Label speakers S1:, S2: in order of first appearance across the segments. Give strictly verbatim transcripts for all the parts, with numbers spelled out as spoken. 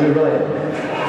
S1: Andrew Ryan.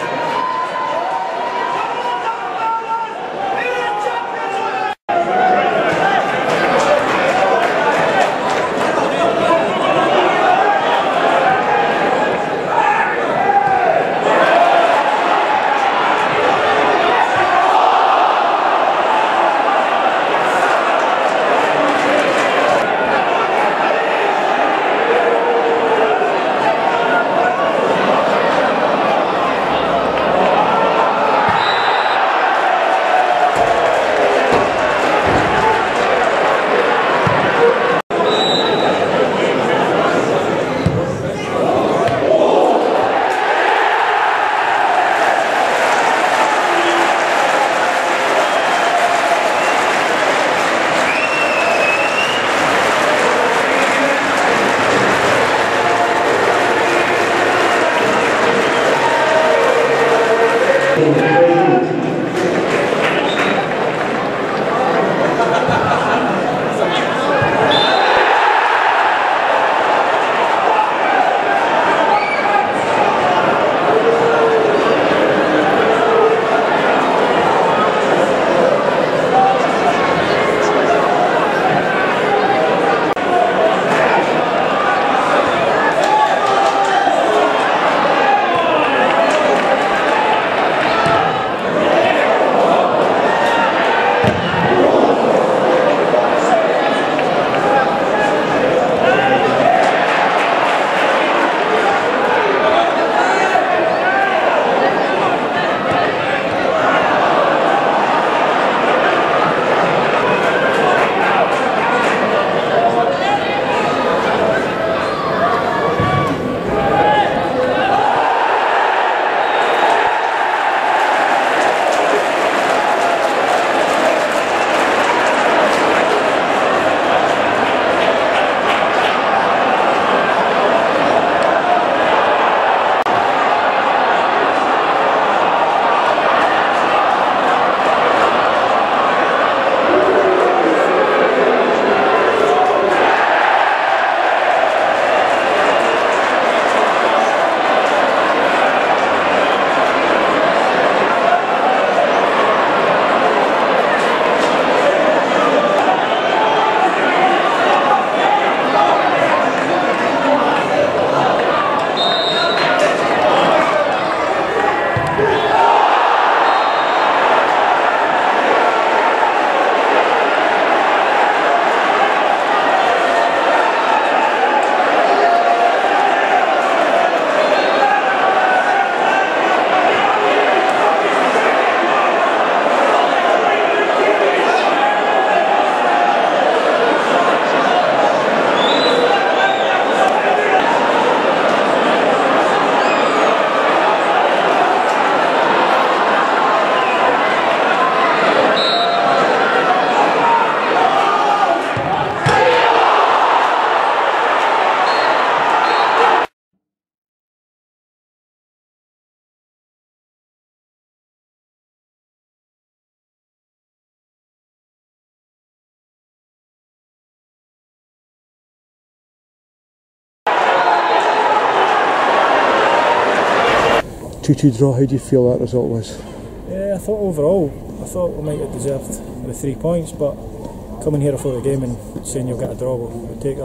S2: two two draw, how do you feel that result was?
S3: Yeah, I thought overall, I thought we might have deserved the three points, but coming here before the game and saying you'll get a draw, we'll, we'll take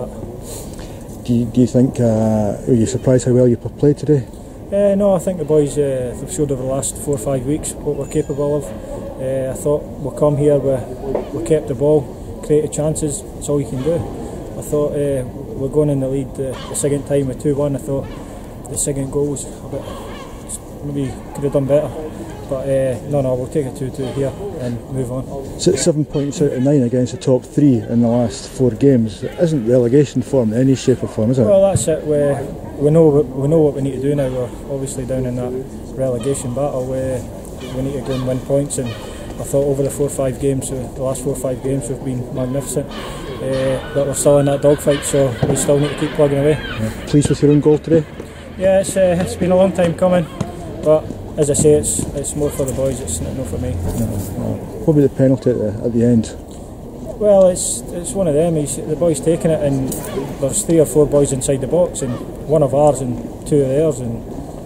S3: that.
S2: Do you, do you think, uh, were you surprised how well you played today?
S3: Uh, no, I think the boys uh, have showed over the last four or five weeks what we're capable of. Uh, I thought we'll come here, we, we kept the ball, created chances, that's all you can do. I thought uh, we're going in the lead uh, the second time with two one, I thought the second goal was a bit, maybe could have done better, but uh, no no we'll take a two two here and move on.
S2: So seven points out of nine against the top three in the last four games. It isn't relegation form in any shape or form, is it?
S3: Well, that's it. We, we know we know what we need to do now. We're obviously down in that relegation battle. We, we need to go and win points, and I thought over the four or five games, the last four or five games we've been magnificent. Uh, but we're still in that dogfight, so we still need to keep plugging away.
S2: Yeah. Pleased with your own goal today?
S3: Yeah, it's, uh, it's been a long time coming, but as I say, it's it's more for the boys, it's not for me.
S2: No, no. What about the penalty at the, at the end?
S3: Well, it's it's one of them. He's, the boy's taking it, and there's three or four boys inside the box, and one of ours and two of theirs, and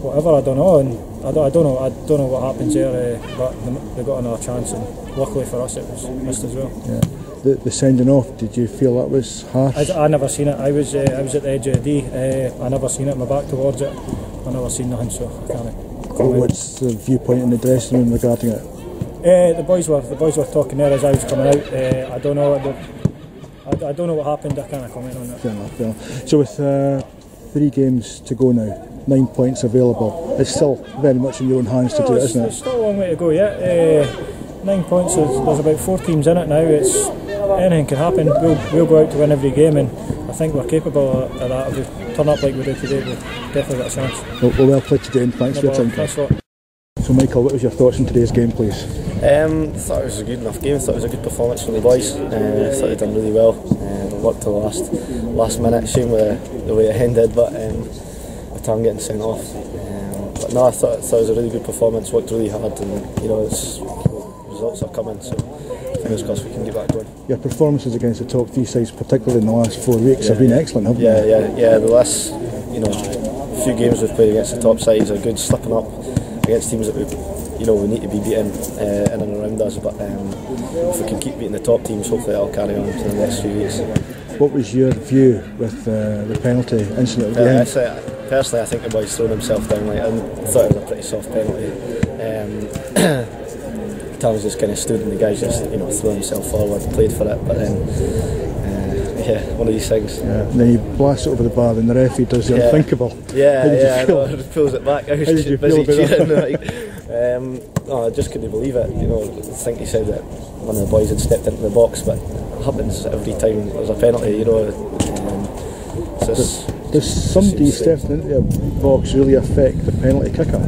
S3: whatever, I don't know, and I don't, I don't know, I don't know what happens there, uh, but they got another chance, and luckily for us, it was missed as well.
S2: Yeah. The, the sending off, did you feel that was harsh?
S3: I, I never seen it. I was uh, I was at the edge of the D. Uh, I never seen it. My back towards it. I never seen nothing, so I can't.
S2: What's the viewpoint in the dressing room regarding it?
S3: Uh, the boys were the boys were talking there as I was coming out. Uh, I don't know. I, I don't know what happened. I can't comment on it.
S2: Fair enough. Fair enough. So with uh, three games to go now, nine points available, it's still very much in your own hands
S3: well,
S2: to do it,
S3: isn't it?
S2: It's
S3: still a long way to go yet. Uh, nine points. There's, there's about four teams in it now. It's anything can happen. We'll we'll go out to win every game, and I think we're capable of, of that. If we turn up like we did today, we'll definitely got a chance.
S2: Well, well, well played today, and thanks
S3: No
S2: for your time.
S3: Thanks a lot.
S2: So Micheal, what was your thoughts on today's game, please?
S1: Um, thought it was a good enough game. Thought it was a good performance from the boys. Uh, thought they'd done really well. Uh, worked till the last last minute. Shame with the, the way it ended, but um, with time getting sent off. Um, but no, I thought, thought it was a really good performance. Worked really hard, and you know, it's, results are coming. So fingers crossed we can get back going.
S2: Your performances against the top three sides, particularly in the last four weeks,
S1: yeah,
S2: have been
S1: yeah.
S2: excellent, haven't
S1: yeah,
S2: they?
S1: Yeah, yeah, yeah. The last, you know, few games we've played against the top sides are good, slipping up against teams that we, you know, we need to be beating uh, in and around us. But um, if we can keep beating the top teams, hopefully that'll carry on to the next few weeks.
S2: What was your view with uh, the penalty incident at the
S1: uh,
S2: end?
S1: Uh, personally, I think the boy's thrown himself down. Like, I thought it was a pretty soft penalty. Um, Tom's just kind of stood and the guy's just, you know, thrown himself forward, played for it, but then, uh, yeah, one of these things.
S2: Yeah. And then he blasts it over the bar and the referee does the
S1: yeah.
S2: unthinkable.
S1: Yeah,
S2: How did
S1: yeah,
S2: you feel?
S1: I know, pulls it back. I was
S2: How did you
S1: busy
S2: feel about
S1: cheering. Like, um, no, I just couldn't believe it. You know, I think he said that one of the boys had stepped into the box, but it happens every time there's a penalty, you know. Um, it's just,
S2: does, does somebody stepping into the box really affect the penalty kicker?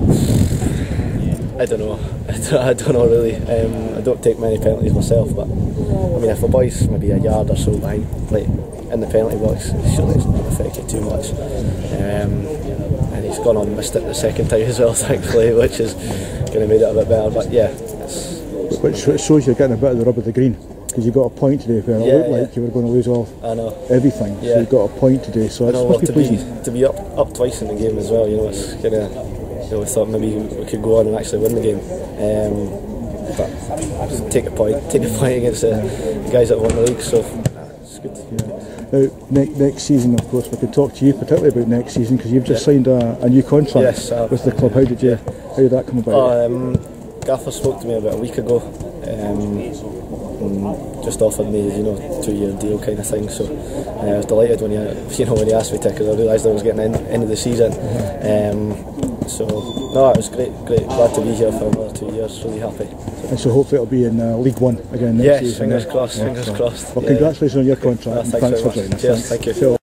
S1: I don't know. I don't, I don't know really. Um, I don't take many penalties myself, but I mean, if a boy's maybe a yard or so behind, like in the penalty box, surely it's not affected too much. Um, and he's gone on and missed it the second time as well, thankfully, which is going to make it a bit better. But yeah, it's,
S2: which shows you're getting a bit of the rub of the green, because you got a point today where it
S1: yeah,
S2: looked
S1: yeah.
S2: like you were going to lose all
S1: I know.
S2: everything.
S1: Yeah.
S2: So you got a point today, so
S1: I
S2: it's
S1: know,
S2: must
S1: well,
S2: be
S1: to be
S2: pleasing.
S1: to be up up twice in the game as well. You know, it's kind of. You know, we thought maybe we could go on and actually win the game, um, but take a point, take a point against the, the guys that won the league. So it's good.
S2: Yeah. Now, next, next season, of course, we could talk to you particularly about next season, because you've just yeah. signed a, a new contract
S1: yes, uh,
S2: with the club. How did you? How did that come about?
S1: Oh, um, Gaffer spoke to me about a week ago. Um, just offered me, you know, two-year deal kind of thing. So uh, I was delighted when he, you know, when he asked me to, because I realised I was getting in end of the season. Um, so no, it was great, great. Glad to be here for another two years. Really happy. So,
S2: and so hopefully it'll be in uh, League One again next
S1: yes,
S2: season.
S1: Fingers
S2: yeah.
S1: crossed.
S2: Yeah.
S1: Fingers
S2: yeah.
S1: crossed.
S2: Well,
S1: yeah.
S2: congratulations on your contract.
S1: Uh,
S2: and
S1: thanks
S2: thanks for
S1: very much.
S2: joining us.
S1: Cheers. Thank you.